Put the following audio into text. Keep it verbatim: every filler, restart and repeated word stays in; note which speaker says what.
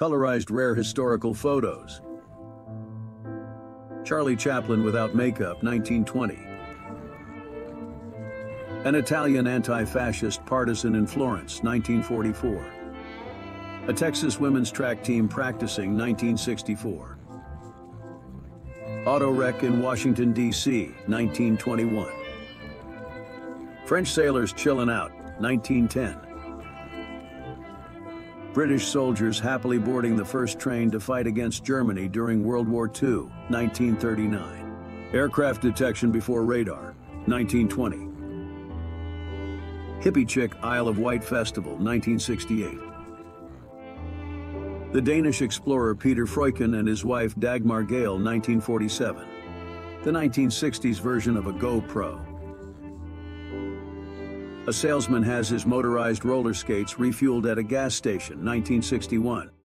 Speaker 1: Colorized rare historical photos. Charlie Chaplin without makeup, nineteen twenty. An Italian anti-fascist partisan in Florence, nineteen forty-four. A Texas women's track team practicing, nineteen sixty-four. Auto wreck in Washington, D C, nineteen twenty-one. French sailors chilling out, nineteen ten. British soldiers happily boarding the first train to fight against Germany during World War Two, nineteen thirty-nine. Aircraft detection before radar, nineteen twenty. Hippie Chick Isle of Wight Festival, nineteen sixty-eight. The Danish explorer Peter Freuchen and his wife Dagmar Gale, nineteen forty-seven. The nineteen sixties version of a GoPro. A salesman has his motorized roller skates refueled at a gas station, nineteen sixty-one.